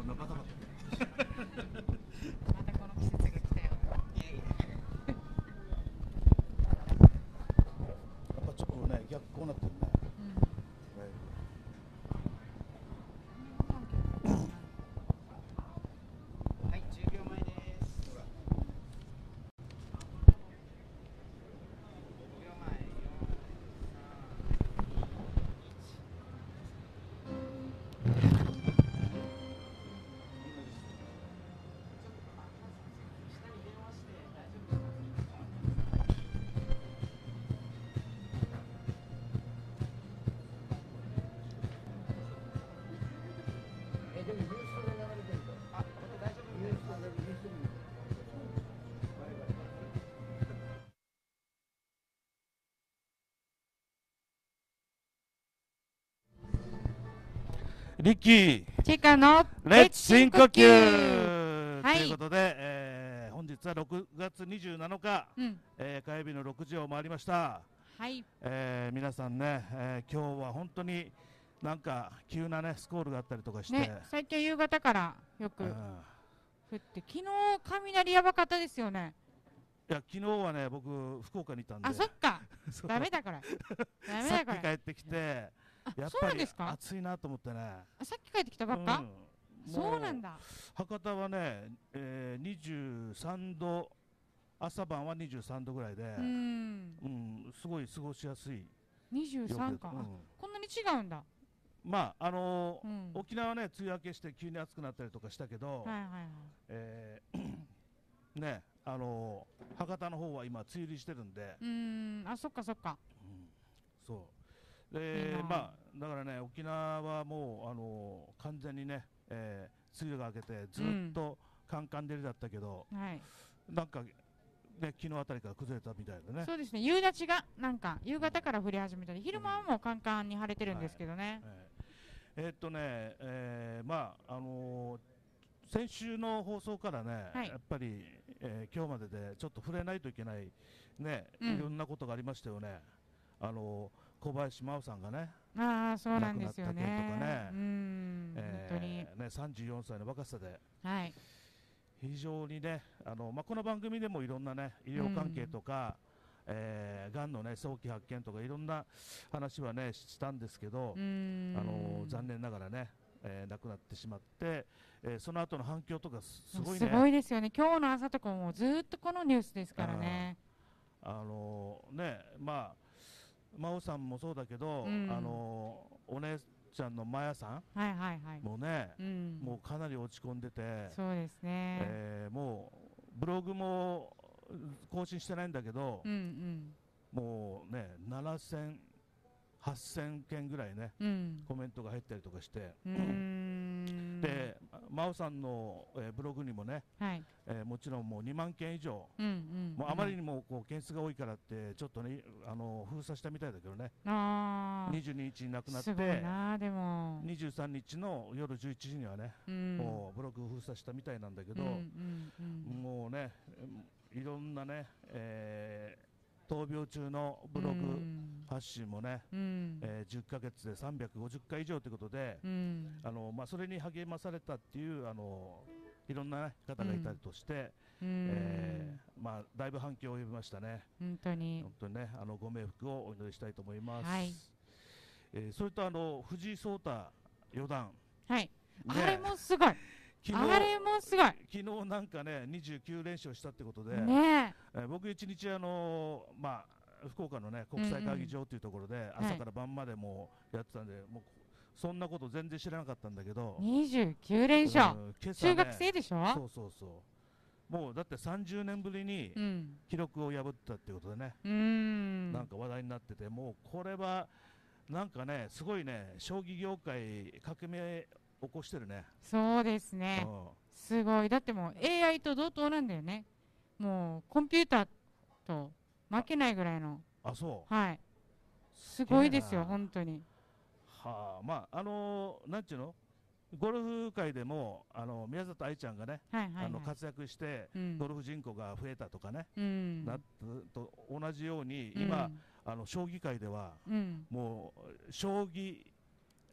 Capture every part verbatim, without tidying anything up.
なんか硬かったね。 またこの季節が来たよ。 いえいえ。やっぱちょっとね、逆光になってるね。はい、じゅうびょうまえです。ごびょうまえ、よん、え、でもニュースで流れてると。あ、これ大丈夫みたいです。リッキーチカのレッツ深呼吸はいということで、えー本日はろくがつにじゅうなのか、 うんえー火曜日のろくじを回りました。 はい。 えー皆さんね、えー今日は本当になんか急なねスコールがあったりとかして、 ね、最近夕方からよくうん降って、昨日雷やばかったですよね。 いや昨日はね僕福岡にいたんで、 あ、そっか。 そうダメだこれ。ダメさっき帰だこれ。 ってきて、 あ、 やっそうなぱりんですか。 暑いなと思ってね。 あ、さっき帰ってきたばっか。 うんそうなんだ。 博多はね、えー、にじゅうさんど、朝晩はにじゅうさんどぐらいで、 うん。 うん、すごい過ごしやすい二十三か、 うんあ、こんなに違うんだ。 まああのーうん。 沖縄はね梅雨明けして急に暑くなったりとかしたけど、 はいはいはい。 えーねあのー博多の方は今梅雨入りしてるんで、 うーん、あ、そっかそっか。 うんそういいでなあまあだからね沖縄はもうあのー完全にね、えー梅雨が明けてずっとカンカン照りだったけど、 はい。 なんかね昨日あたりから崩れたみたいでね。 そうですね。夕立がなんか夕方から降り始めたり、昼間はもうカンカンに晴れてるんですけどね。 えーえーっとね、えーまああのー先週の放送からね、 はいやっぱり、えー今日まででちょっと触れないといけないね、 うんいろんなことがありましたよね。あのー小林真央さんがね、 ああ、そうなんですよ亡くなった件とかねね。 うーん、 えー本当に。 ねさんじゅうよんさいの若さではい。 非常にね、あのまあ、この番組でもいろんなね医療関係とか、えー、がんのね早期発見とかいろんな話はねしたんですけど、 うーん。 あの残念ながらね、えー亡くなってしまって、えーその後の反響とかすすごいね。 すごいですよね。今日の朝とかもずーっとこのニュースですからね。 あのねまあ真央さんもそうだけど、 うんあのお姉ちゃんのマヤさんはいはいはい。 もね、 うん。 もうかなり落ち込んでて、 そうですね。 えーもうブログも更新してないんだけど、 うんうんもうねななせん、はっせんけんぐらいねうん。 コメントが入ったりとかして、 うーん。 で真央さんの、えーブログにもね、 はい。 えーもちろんもうにまんけん以上、 うんうん。 もうあまりにもこう件数が多いからってちょっとねあの封鎖したみたいだけどね、 ああ。 にじゅうににちに亡くなっすごいてなでも。 にじゅうさんにちの夜じゅういちじにはね、 うん。 もうブログ封鎖したみたいなんだけど、 うんうんうん。 もうねいろんなね、えー闘病中のブログうん発信もね、 うんえーじゅっかげつでさんびゃくごじゅっかい以上ということで、 うんあのまあ、それに励まされたっていうあのいろんな、ね、方がいたりとして、 うんえーまあ、だいぶ反響を呼びましたね。 本当に本当にねあのご冥福をお祈りしたいと思います。 はいえーそれとあの藤井聡太四段、 はい、 ねあれもすごい昨あれもすごい昨日なんかねにじゅうきゅうれんしょうしたってことで、 ねえー僕一日あのーまあ福岡のね国際会議場というところで朝から晩までもうやってたんで、もうそんなこと全然知らなかったんだけど、 にじゅうきゅうれんしょう、 うん今朝ね中学生でしょ。 そうそうそうもうだってさんじゅうねんぶりにうん記録を破ったっていうことでね、 うーんなんか話題になってて、もうこれはなんかねすごいね将棋業界革命起こしてるね。 そうですね、 うんすごい。だってもう エーアイ と同等なんだよね。もうコンピューターと負けないぐらいの、 あそうはいすごいですよすげえな本当に。 はあ、まああのーなんていうのゴルフ界でもあの宮里藍ちゃんがね、 はいはいはい、 あの活躍して、 うんゴルフ人口が増えたとかね、 うんなったと同じようにうん今、あの将棋界ではうんもう将棋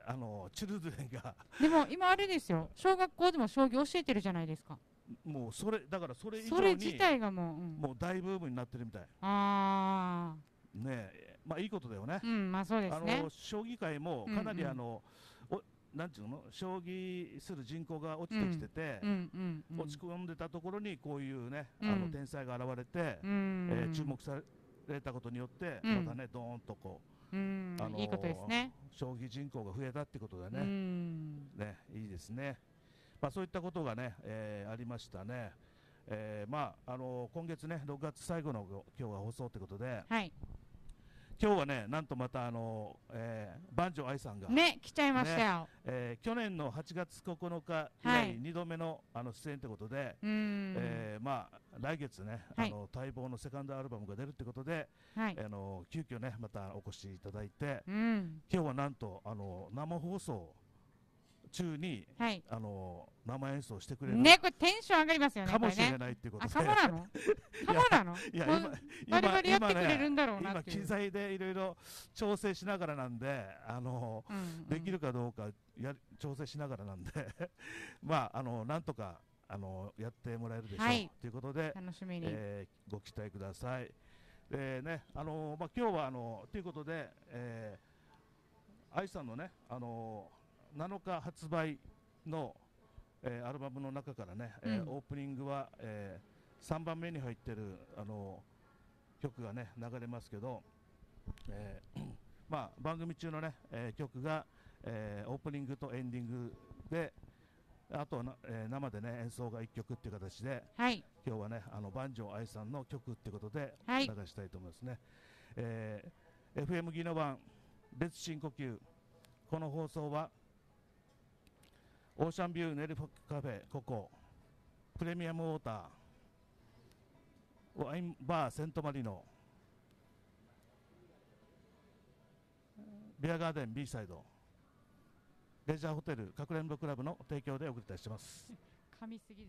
あのチルドレンがでも今あれですよ、小学校でも将棋教えてるじゃないですか。 もうそれだからそれ以それ上に自体がもう、うん、 もう大ブームになってるみたいあねえ、まあいいことだよね。 あ、うん、まあそうであすね。 の将棋界もかなりうんうんあの、おなんていうの、将棋する人口が落ちてきてて、 うんうんうん、 落ち込んでたところにこういうね、 うんあの天才が現れて、 うえー注ん、 目されたことによって、 うんまたね、ドーンとこうう、あん、 のいいことですね。 将棋人口が増えたってことでうね、 ん、 ねいいですね。まあ、そういったことがね、えーありましたね。えーまああの今月ね、ろくがつ最後の今日が放送ということで、 はい。 今日はね、なんとまたあの、えー、番長愛さんが、 ね、来ちゃいましたよ。 えー去年のはちがつここのか以はい来にどめの、あの出演ということで、 うん、 えーまあ、来月ね、 はいあの待望のセカンドアルバムが出るってことで、 はい。 あの急遽ね、またお越しいただいて、 うん、 今日はなんとあの生放送中にはい。 あの生演奏してくれるね、これテンション上がりますよね。 かもしれこれね。あ、 ないっていうことで、 かもなのかもなのいやもう今バリバリやってくれねるんだろうな今っていう。 機材でいろいろ調整しながらなんで、あのうんうんできるかどうかやり調整しながらなんでまああのなんとかあのやってもらえるでしょう、 はいということで、 楽しみに。 えーご期待ください。でね、あのまあ今日はあのということで、えー、愛さんのね、あのなのか発売の、えーアルバムの中からね、えーうんオープニングは、えーさんばんめに入ってるあの曲がね流れますけど、えーまあ、番組中のね、えー曲が、えーオープニングとエンディングで、あとはな、えー生でね演奏がいっきょくっていう形で、 はい。 今日はねあの番長愛さんの曲ってことではい流したいと思いますね。えー エフエム ギノ版別深呼吸、この放送はオーシャンビューネルフォカフェココ、プレミアムウォーター、ワインバーセントマリノ、ビアガーデン B サイド、レジャーホテルかくれんぼクラブの提供でお送りいたします。 噛みすぎです。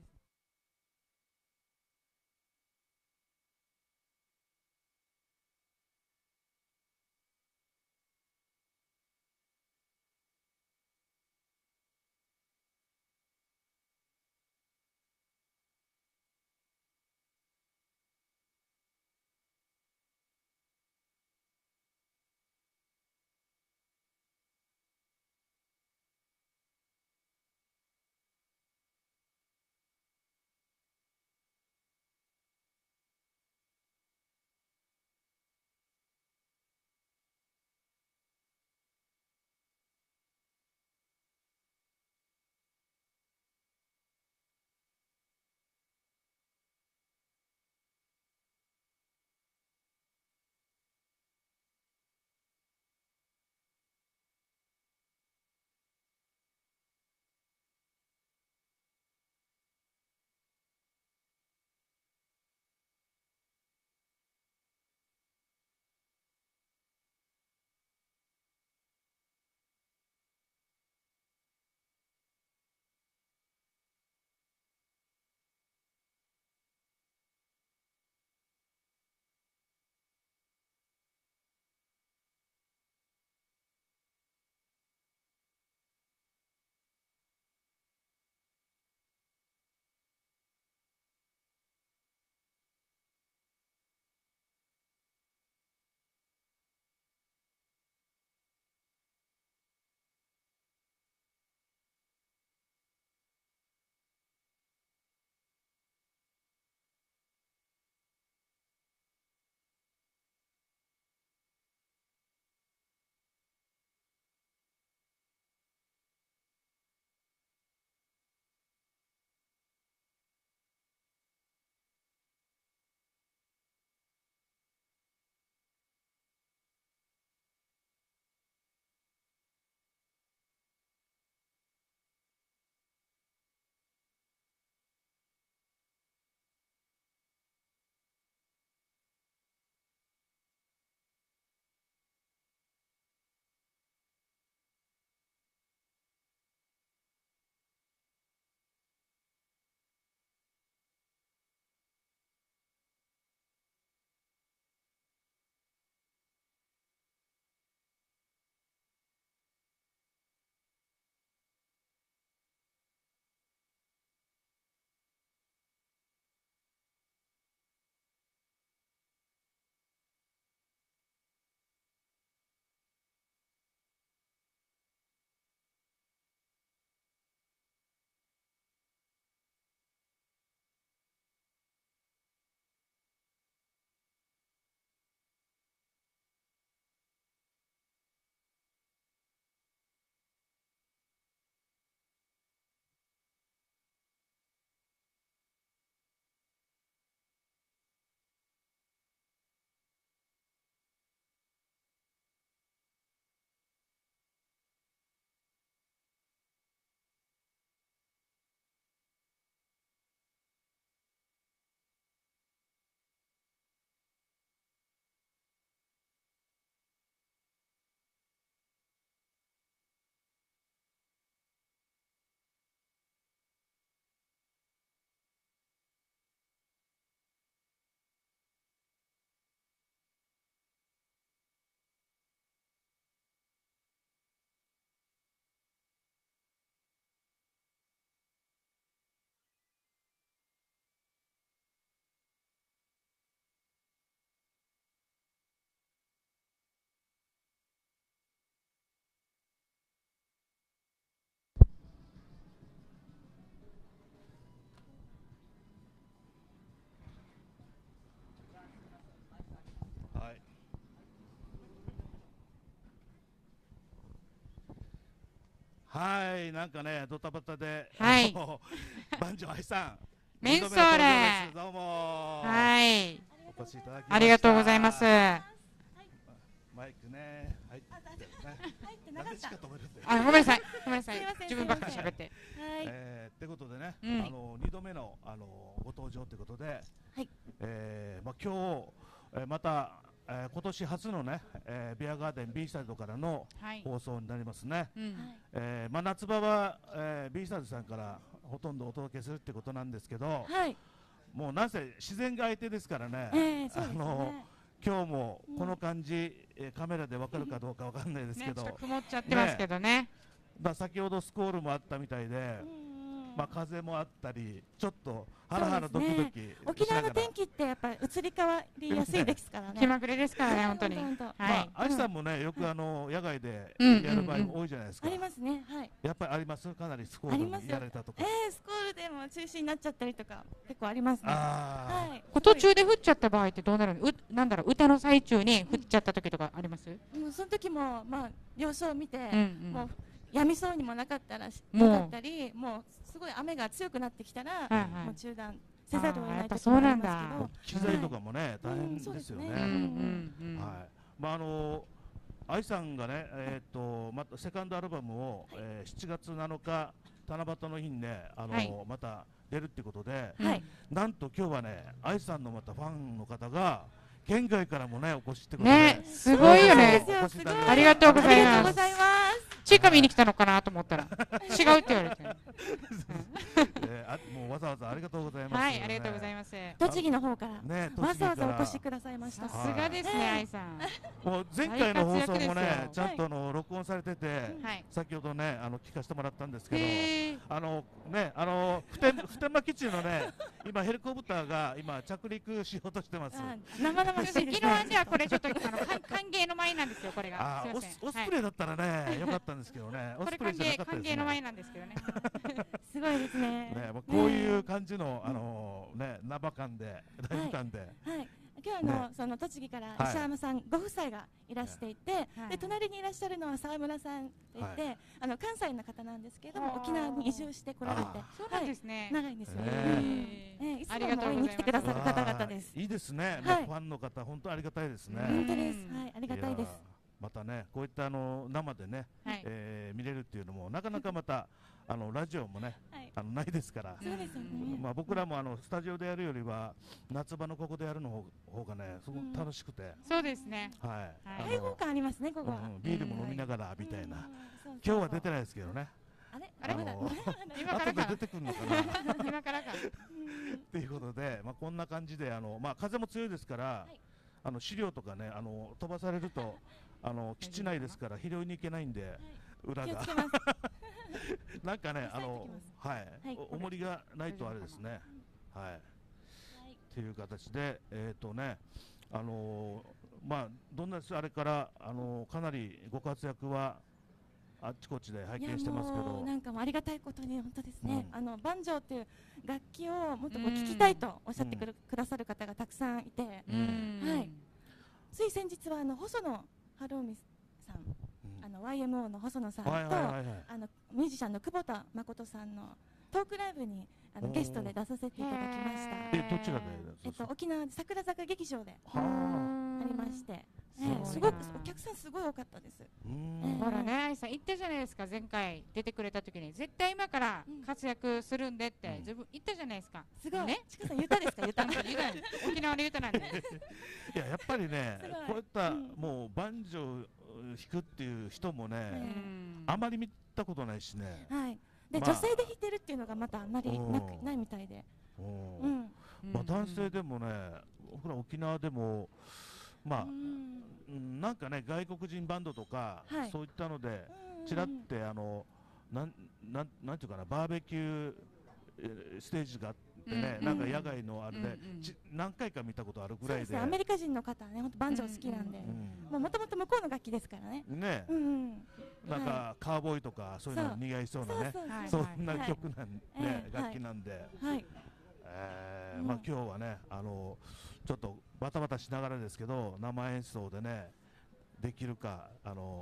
はい、なんかね、ドタバタで、 はいあのバンジョー愛さん、 メンソーレ二度目の登場です。どうもー、 はい。 お越しいただきました。 ありがとうございます。 マイクね、入ってるね。 入ってなかった。 なんでしか止めるんだよ。 あ、ごめんなさい。ごめんなさいすいませ。ん自分ばっかり喋って。 はい。 えー、ってことでね、 うんあの二度目のあのご登場ということで、 はいえー、まあ今日、えー、また、えー、今年初のね、えー、ビアガーデン B サイドからのはい。 放送になりますね。 うん。 えー、まあ夏場は、えー、B サイドさんからほとんどお届けするってことなんですけど、 はい。 もうなんせ自然が相手ですからね。 ええ、そうですあのね。 今日もこの感じ、えーカメラでわかるかどうかわかんないですね、 けど、 ちょっと曇っちゃってますけどね。 まあ先ほどスコールもあったみたいで、 うんうんまあ風もあったり、ちょっとハラハラドキドキし沖縄のながら、 天気ってやっぱり移り変わりやすいですからね。 気まぐれですからね、本当に。 ほんとほんとはい。 まあ、アイさんもね、よくあの野外でうんやる場合も多いじゃないですか。 ありますね。はい。 やっぱりあります、かなりスコールありますにやられたとか。 ええ、スコールでも中止になっちゃったりとか結構ありますね。 あはい。 途中で降っちゃった場合ってどうなるの？うなんだろう、歌の最中に降っちゃった時とかあります？ もうその時もまあ様子を見て、 うんうん。 もうやみそうにもなかったらしもうなかったり、もうすごい雨が強くなってきたら、 はいはいもう中断せざるを得あーやっぱない時もありますけそうなんどあ、、機材とかもね、大変ですようんそうですね。 うんうんうん。 はい。まああの愛さんがね、えっとまたセカンドアルバムを、えーしちがつなのか七夕の日にね、あのはいまた出るってことで、 はい。 なんと今日はね、愛さんのまたファンの方が県外からもねお越しってことで、 ね、すごいよねそう。ですよお越しいただいてありがとうございますありがとうございます。 チーカ見に来たのかなと思ったら、違うって言われて。 えーあもうわざわざありがとうございます。 はい、ありがとうございます。 栃木の方からね、 わざわざお越しさくださいました。 さすがですね、愛さん。 もう前回の放送も大活躍ですねよちゃんとあの録音されてて、 はい。 先ほどねあの聞かせてもらったんですけど、 へーあのねあの普天普天間基地のね今ヘリコプターが今着陸しようとしてます。 あ生々しいですね。 昨日はじゃあこれちょっとあのか歓迎の前なんですよ、これが。 あーオすいませんスオスプレイだったらね、よかったんですけどね、オこれ歓スプレイじゃな迎歓かったですね。 迎の前なんですけどね。 すごいですね。 ね、もうこういう感じの、あのね生感でライブ感で、 はい。今日の、 ねその栃木からはい石山さんご夫妻がいらしていて、 はいで隣にいらっしゃるのは沢村さんといって、あの関西の方なんですけどもあー沖縄に移住してこられてあそうなんですね。 長いんですよ。 ねうんええいつありがとうも応援に来てくださる方々です。 いいですね、 はいファンの方本当ありがたいですね。 うん本当です。はい、ありがたいですや。ーまたねこういったあの生でね、 はい。 えー見れるっていうのもなかなかまたあのラジオもねはい。 あのないですから。 そうですよね。 まあ僕らもあのスタジオでやるよりは夏場のここでやるの方方がねすごく楽しくて、 そうですね。 はい。 はいあの開放感ありますね、ここは。 うんうんビールも飲みながらみたいな。 うんそうそう今日は出てないですけどね。 あれあれまだあの今からか後で出てくるのかな。 今からか。 っていうことで、まあ、こんな感じであの、まあ、風も強いですから、 いあの資料とかねあの飛ばされるとあの基地内ですから拾いに行けないんで、裏が気をつけます。 なんかねあ押さえてのきますはい、 はいお重りがないとあれですねはいっていう形でえっ、とねあのーまあどんなあれからあのーかなりご活躍はあっちこっちで拝いや見してますけもうどなんかもうありがたいことに本当ですね、 うんあのバンジョーっていう楽器をもっとこううん聴きたいとおっしゃってくる,、くださる方がたくさんいて、 うんはいつい先日はあの細野晴臣さん、 うんあの ワイエムオー の細野さんと、 はいはいはいはいあのミュージシャンの久保田誠さんのトークライブにあのおーゲストで出させていただきました。 へえどちらでえっと、沖縄桜坂劇場ではありまして、ええすすごいなごくお客さんすごい多かったです。 あうーんえほらね、愛さん言ったじゃないですか、前回出てくれた時に絶対今から活躍するんでってうん自分言ったじゃないですか。 すごい。 ねちかさん、歌ですか、歌。 言うたん沖縄の歌なんで。 いややっぱりねすごいこういった、 うんもうバンジョー弾くっていう人もね、 えあまり見たことないしね、 はい。で、 まあ女性で弾いてるっていうのがまたあんまりなくうんないみたいで。 うんうん。 まあ、男性でもね僕ら沖縄でもまあ、 うんうんなんかね外国人バンドとか、 はいそういったのでうんちらってあのなんなんなんていうかなバーベキューえーステージがあってね、 うんなんか野外のあれで、 うんうんち何回か見たことあるぐらいでそうですね、アメリカ人の方はね、本当バンジョー好きなんで、 うんもともと向こうの楽器ですからね。 ね、 うんうん。 なんか、 はカーボーイとかそういうの似合いそうなねそうそうはいそんな曲なん、ねええ楽器なんで、 はい。うんえーまあ、今日はねあのちょっとバタバタしながらですけど生演奏でねできるかあの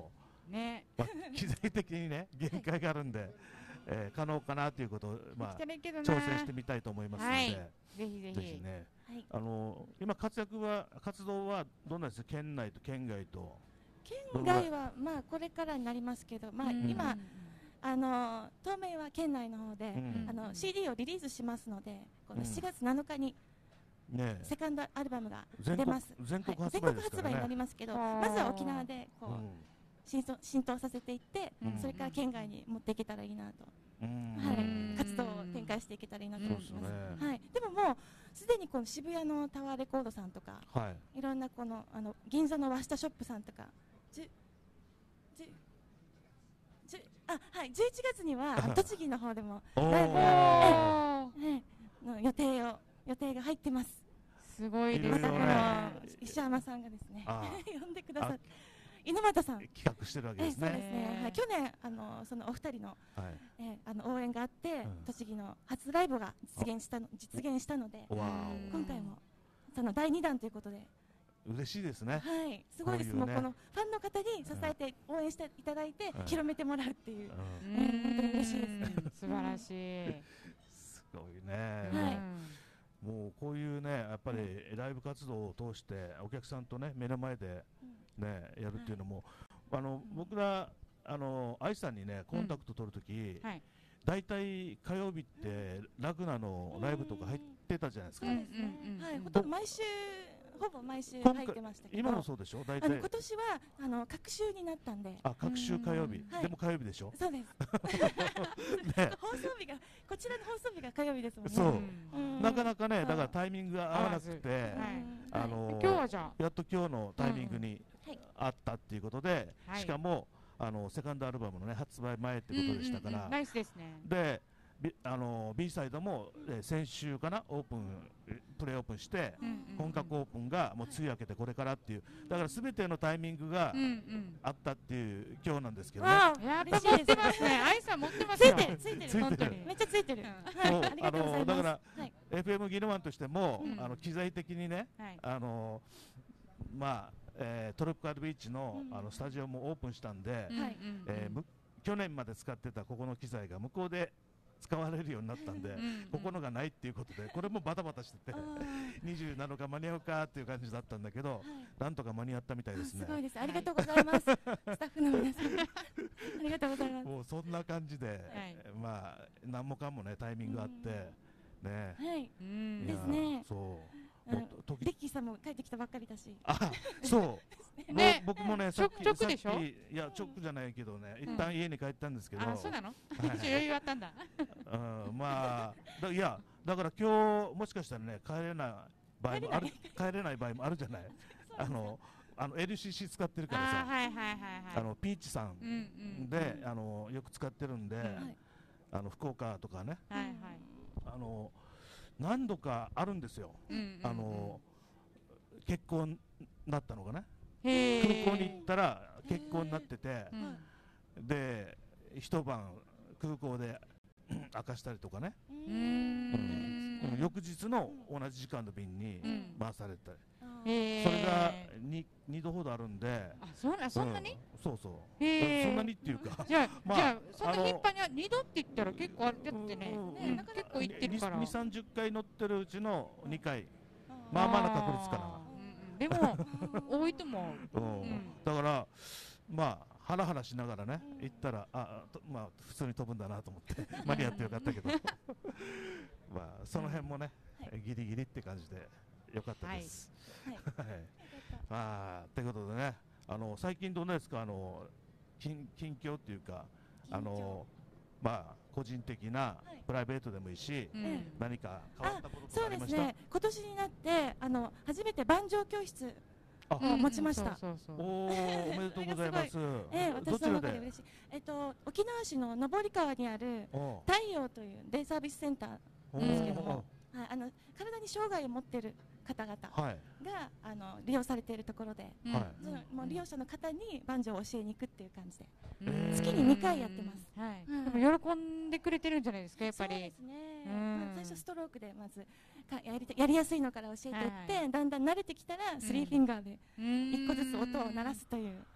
ね、 まあ、機材的にね限界があるんで、えー可能かなということを、まあ、 来てるけどな挑戦してみたいと思いますので、 はいぜひぜひぜひね、 はい、 あの今活躍は活動はどんなですか、県内と県外と。 県外はまあこれからになりますけど、まあ、 うん今あの当面は県内の方で、 うんあの シーディー をリリースしますので、このうんしがつなのかにねセカンドアルバムが全国出ます。 全国はい、 発売全国発売になですからね。 りますけど、 あーまずは沖縄でこう、 うん浸透浸透させていって、 うんそれから県外に持っていけたらいいなと、 うんはいうん活動を展開していけたらいいなと思います。 そうですねはい、でももうすでにこの渋谷のタワーレコードさんとか、 はいいろんなこのあの銀座の和下ショップさんとか、じゅじゅじゅあはいじゅういちがつにはあの栃木の方でもおライブが、 おーね、の予定を予定が入ってます。 すごいですまたこいろいろねの石山さんがですねあ呼んでくださって、猪俣さん。 企画してるわけえですね。 そうですね、 ねはい、去年あのそのお二人の、 はい。 えーあの応援があって、 うん栃木の初ライブが実現したの実現したので、 わ今回もそのだいにだんということで、 お、嬉しいですね。 はい、すごいです。 こういうねもうこのファンの方に支えて応援していただいて、 うん広めてもらうっていう、 うんえー本当に嬉しいですね素晴らしい、 すごいね。 はいもうこういうね、やっぱりライブ活動を通してお客さんとね目の前でねやるっていうのも、あの僕らあの愛さんにねコンタクト取るとき、 はいだいたい火曜日ってラグナのライブとか入ってたじゃないですかそう。ですね、 うんうんうんはい、ほとんど毎週ほぼ毎週今回入ってましたけど、 今もそうでしょ。だいたいあの今年はあの隔週になったんで、 あ各週火曜日はいでも火曜日でしょ。 そうです。 ね放送日がこちらの放送日が火曜日ですもんね。 そううんなかなかねそうだからタイミングが合わなくて、 はいあの今日はじゃやっと今日のタイミングにはいあったっていうことで、 はいしかもあのセカンドアルバムのね発売前ってあことでしたから、 うんうんうんナイスですねでビあの B サイドも、えー先週かなオープンえプレオープンして、 うんうんうん本格オープンがもう梅雨明けてこれからっていう、だからすべてのタイミングがうんうんあったっていう今日なんですけどね。 わあ、 やっ嬉しいですぱ持って。ますね愛さん持ってますよついてるついてるついてる本当にめっちゃついてる。 うんそうはい、ありがとうございます。 あのだからはい、 エフエム ギノワンとしても、 うんあの機材的にね、 はいあのまあ、えートロピカルビーチの,、 うんあのスタジオもオープンしたんで、 うんうんうんえーむ去年まで使ってたここの機材が向こうで使われるようになったんで、 うんうんここのがないっていうことで、これもバタバタしててあーにじゅうなのか間に合うかっていう感じだったんだけど、 はいなんとか間に合ったみたいですね。 すごいです。ありがとうございます。スタッフの皆さん、ありがとうございます。 もうそんな感じで、 いまあ何もかもねタイミングあって、ね、 はい、 うんいやですねそう、 うんもうと時リッキーさんも帰ってきたばっかりだし、 あ、そう。 ねもう僕もね、 ちょさっき直でしょさっきいや、直じゃないけどね、一旦家に帰ったんですけど、 あそうなのはい一応余裕あったんだうん、まあ、だいや、だから今日もしかしたらね、帰れない場合もある、帰れない場合もあるじゃない。あの、あの エルシーシー 使ってるからあさ、 はいはいはいはいあのピーチさうんうんんで、あのよく使ってるんで、 うんはいあの福岡とかね、 はいはいあの何度かあるんですよ。 うんうんうんあの結婚なったのがね、 へー空港に行ったら結婚になっててう、んはいで一晩空港で明かしたりとかね、 ううーんうん翌日の同じ時間の便にうん回されたり、 あーへーそれが ににどほどあるんで、 あそうなそんなにうそうそう、 へーそんなにっていうか、 じゃあまあじゃあそんなあの頻繁には二度って言ったら結構あれだってねうんうん結構行ってるからに、さんじゅっかい乗ってるうちのにかい、 あーまあまあな確率かなあーうんうんでも多いと思ううんうんだから、まあ、ハラハラしながらね、 うん行ったら、ああとまあ、普通に飛ぶんだなと思って、間に合ってよかったけど、まあ、その辺もね、 はいギリギリって感じでよかったです。 はいはいまあ、ということでね、あの最近どうですか、あの近近況っていうか、あのまあ、個人的な、 はいプライベートでもいいし、 うん何か変わったこととそうかありました？ ですね。今年になってあの初めて万丈教室、 あうんうん持ちましたそうそうそうおー、おめでとうございます。 えー、私のどちらで？ 中で嬉しい。えっと沖縄市の上川にあるお太陽というデイサービスセンター、 おですけどもはい、あの体に障害を持っている方々 はい、 があの利用されているところで、 うんはいそのもう利用者の方に万丈を教えに行くっていう感じで、 うん月ににかいやってます。 はいうんでも喜んでくれてるんじゃないですかやっぱりそうですね。 うんまあ、最初ストロークでまずかやりたやりやすいのから教えていって、 はいはだんだん慣れてきたらスリーフィンガーで一一個ずつ音を鳴らすという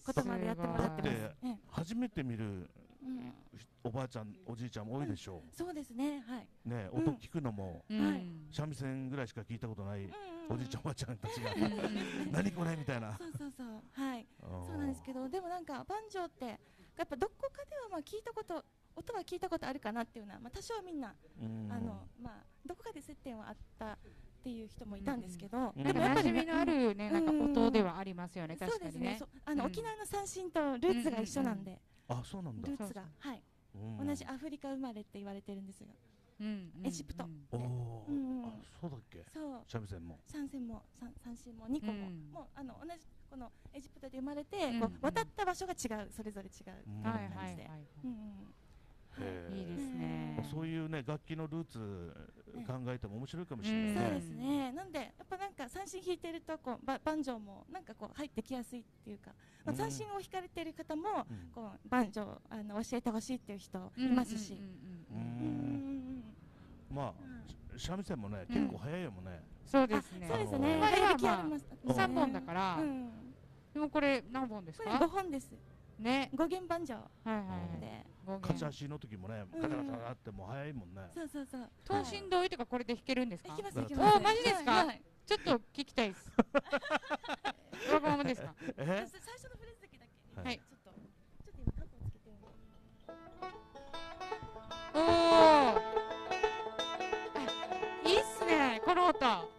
ことまでやってもらってます。 だってええ初めて見るうんおばあちゃんおじいちゃんも多いでしょそうですね、はい。 う、ね、 うん音聞くのもうんはい三味線ぐらいしか聞いたことないうんうんおじいちゃんおばあちゃんたちがうんうん何これみたいな。 そうそうそう、はい。 そそうなんですけど、でもなんかバンジョーってやっぱどこかではまあ聞いたこと音は聞いたことあるかなっていうのは、まあ、多少みんな、 うんあのまあ、どこかで接点はあったっていう人もいたんですけど、 うんなんかでもやっぱりね馴染みのあるね、なんか音ではありますよね、 そう確かにねですねそ。あの、 うん沖縄の三線とルーツが一緒なんで、 あ、そうなんだル。ーツがそうはい、 うん同じアフリカ生まれって言われてるんですよ。 うんエジプトうんおおうんうんうんー、あ、そうだっけ。 そう三味線も。 三線も三三線もにこも、 うんもうあの同じこのエジプトで生まれて、 うんこう渡った場所が違う、それぞれ違う、 うんはいはい感じではいはい。 うんうんへーいいですね。 そういうね、楽器のルーツ考えても面白いかもしれうんないねそうで。すね。なんでやっぱなんか三振弾いてるとこうババンジョーもなんかこう入ってきやすいっていうか、まあ、 うん三振を弾かれてる方もうんこうバンジョーあの教えてほしいっていう人いますし、 うんうんううんうんん、まあ、三味線もね、 うん結構早いよもんね。 そうですね。 そうですね。 あのー早弾きあります。 まあ三本だからうん、 でもこれ何本ですこれか？ 五本です。 ね。 五弦バンジョーはいはいはい。 で、 五勝ち弦。 足の時もね、 うんガタガタガタってもう早いもんね。 そうそうそう。 等身同意とかこれで弾けるんですか弾？きますだから弾きます。 おーマジですかはいはいちょっと聞きたいです。わがままですか？ え最初のフレーズだけだけ、 はいちょっとちょっと今カッコつけてるんで。 おお。いいっすね、この音。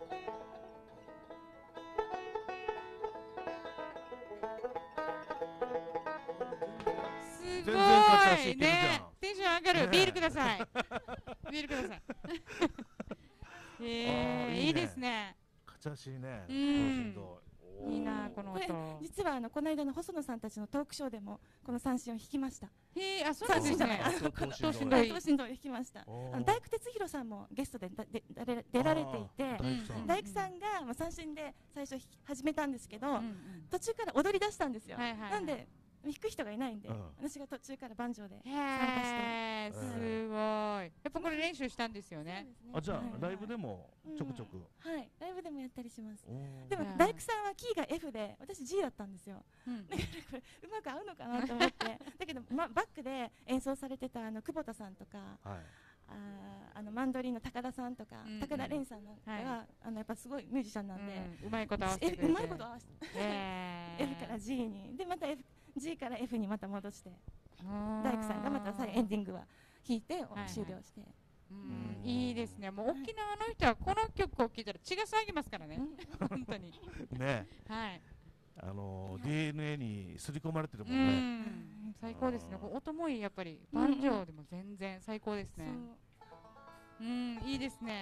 すご全然勝ち足いいけるじゃんね。テンション上がる。 ねビールください。ビールください。えあーー、 いいねいいですね。 勝ち足ね。 うん楽しそういいなこのこれ音。 実はあのこの間の細野さんたちのトークショーでもこの三振を弾きました。 へえ、あ、そうなんですね三振じゃない。 あそう等身等身同意同意等身同意弾きました。 おーあの大工哲弘さんもゲストでだで出ら出られていて、 あー大工さん大工さんがまあ三振で最初弾き始めたんですけど、 うんうん途中から踊り出したんですよ。 はいはいはいなんで弾く人がいないんで、 うん私が途中からバンジョーで。 へえ、 参加してすごい。やっぱこれ練習したんですよね。 あ、じゃあはいライブでもちょくちょく。 はい、ライブでもやったりします。 おーでもはい大工さんはキーが F で私 G だったんですよ。 うんだからこれうまく合うのかなと思ってだけど、ま、バックで演奏されてたあの久保田さんとかはい。 あーあのマンドリンの高田さんとか、 うん高田蓮さんなんかは、 はあのやっぱすごいミュージシャンなんで、 うんうまいこと合わせてくれて。 えうまいこと合わせて、 へー F から G にでまた F G から F にまた戻してあー大工さんがまた最後エンディングは弾いて、 はいはい終了して、 うんうんいいですね。もう沖縄の人はこの曲を聴いたら血が騒ぎますからね。本当に。 ね、 はい。 あのー ディーエヌエー に刷り込まれてるもうんね。 ん。最高ですね。 あーこう音もいいやっぱりバンジョーでも全然最高ですそうね。うんいいですね。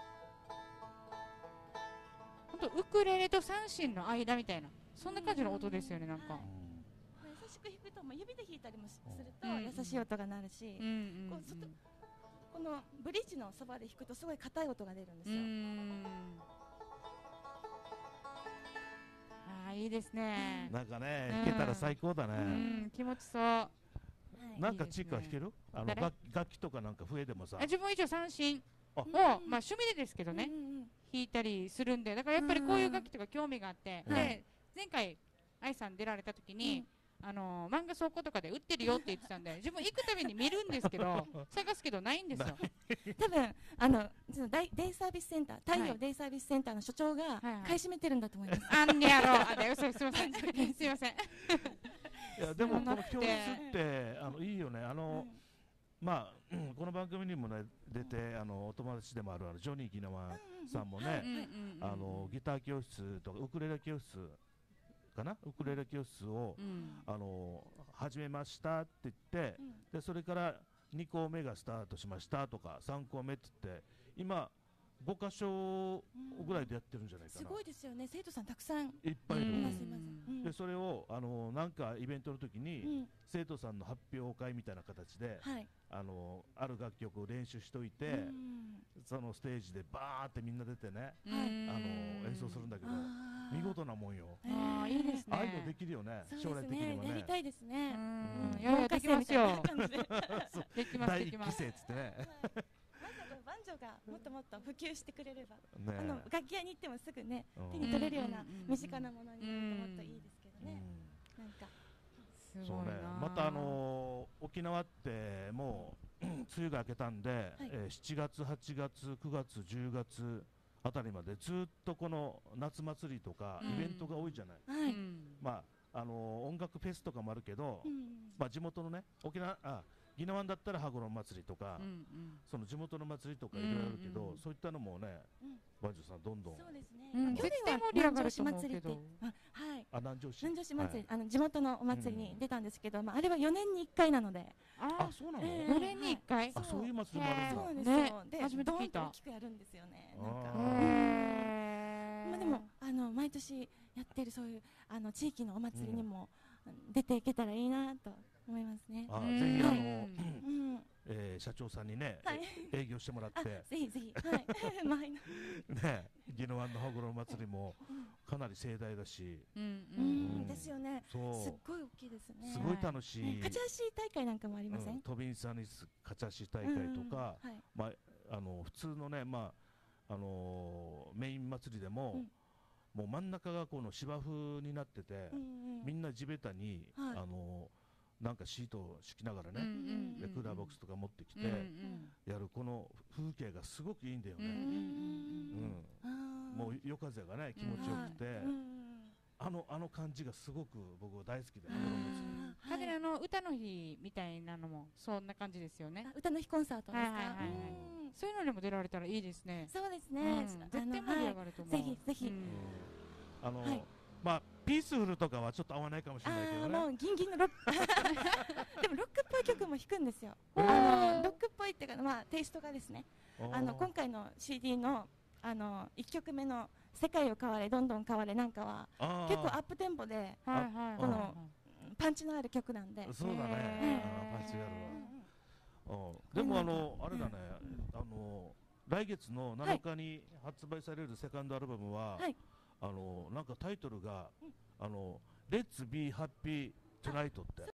本当ウクレレと三振の間みたいなそんな感じの音ですよねなんか。 優しく弾くと、まあ、指で弾いたりもすするとうん優しい音が鳴るし、 うんうんこう外このブリッジのそばで弾くとすごい硬い音が出るんですうん。うよ。 ん。あーいいですね。 なんかね、 うん弾けたら最高だうね。 ん気持ちそう。 はいなんかいいですねチーカー弾ける？あの誰楽楽器とかなんか笛でもさあ。自分は一応三振あを、まあ、趣味でですけどね、 うんうんうん弾いたりするんでだからやっぱりこういう楽器とか興味があって、 うんで前回愛さん出られた時に、あのー漫画倉庫とかで売ってるよって言ってたんで自分行くたびに見るんですけど探すけどないんですよ。 多分あのそのデイデイサービスセンター太はい陽デイサービスセンターの所長がはいはい買い占めてるんだと思います。 あんねやろあで嘘すいませんすいません。 いやでもこの教室うんってあのいいよね。あのまあうんこの番組にもね出てあのお友達でもあるあのジョニー・ギナマさんもね、 うんうんうんあのギター教室とかウクレレ教室かなウクレレ教室を、 うんあの始めましたって言って、 うんでそれからに校目がスタートしましたとかさん校目って言って今ご箇所ぐらいでやってるんじゃないかな、 すごいですよね。生徒さんたくさんいっぱいいる、 うんいますいます。うんでそれをあのなんかイベントの時に、 うん生徒さんの発表会みたいな形で、 はい。 あのある楽曲を練習しといて、 うんそのステージでバーってみんな出てね、 うんはいあの演奏するんだけどあー見事なもんよ。 あーいいですねああいうのできるよね、 そう将来的にですね。 はね。 やりたいですね。 うんうんいやいやできますよ。 文化祭みたいな感じでできます第できます。 一期生っつってね。 まさかバンジョーがもっともっと普及してくれれば、 ねあの楽器屋に行ってもすぐねうん手に取れるようなうんうんうんうん身近なものになるともっといいですけどうんね。なんかすごいな。 そうね、またあのー沖縄ってもう梅雨が明けたんで、 はいえーしちがつ、はちがつ、くがつ、じゅうがつあたりまでずっとこの夏祭りとかうんイベントが多いじゃない。 はい。 うんまああのー音楽フェスとかもあるけど、 うんまあ地元のね沖縄あ宜野湾だったら羽衣祭りとか、 うんうんその地元の祭りとかいろいろあるけど、 うんうんそういったのもね、 うんバンジョーさんどんどんそうですね。 うん去年は絶対盛り上がると思う南城市祭りってけど、 あはい。 あ南城市南城市祭り、 はいあの地元のお祭りに出たんですけど、まああれはよねんにいっかいなので、 ああそうなの、 えーよねんにいっかい。 あそういう祭りもあるんだ、 そうなんですねよ。で、 初めて聞いたドーンと大きくやるんですよね。なんか。 あうんへーまあでもあの毎年やってるそういうあの地域のお祭りにもうん出ていけたらいいなと思いますね。 あうんぜひあの、 うんうん。 えー社長さんにね、 はい。 営業してもらっあ、 てぜひぜひ。はい。前の。 ね宜野湾の羽衣祭りもかなり盛大だし、 うんううんんですよね。 そうすっごい大きいですね。 すごい楽しい、 ねカチャーシー大会なんかもありませうんん？ トビンサニスカチャシ大会とか、 うんはい。 まあ、あの普通のね、まああのーメイン祭りでも、もう真ん中がこの芝生になってて、 うんうんみんな地べたに、 はいあのーなんかシートを敷きながらね、 うんうんでクーラーボックスとか持ってきて、 うんうんやるこの風景がすごくいいんだようんうね、 うんうんあーもう夜風がね気持ちよくて、 はいうんあのあの感じがすごく僕は大好きで、 あ羽衣祭りーカデラの歌の日みたいなのもそんな感じですよね。 あ歌の日コンサートですか？ はいはいはいはいうんそういうのにも出られたらいいですね。 そうですうんね。 絶あ対盛りのはい上がると思う。 ぜひぜひうんあの、 はいまあピースフルとかはちょっと合わないかもしれないけどね。 あーもうギンギンのロックでもロックっぽい曲も弾くんですよ。 えーあのロックっぽいっていうかまあテイストがですね。あの今回回の シーディー のあのいっきょくめの世界を変われどんどん変われなんかは結構アップテンポではいはいはいこのパンチのある曲なんで。 そうだね、 へーあのパンチがあるうんわ、うん、でもあこれなんのあれだね、あの来月のなのかに発売されるセカンドアルバムは、 はいあのなんかタイトルが、 うんあの Let's Be Happy Tonight って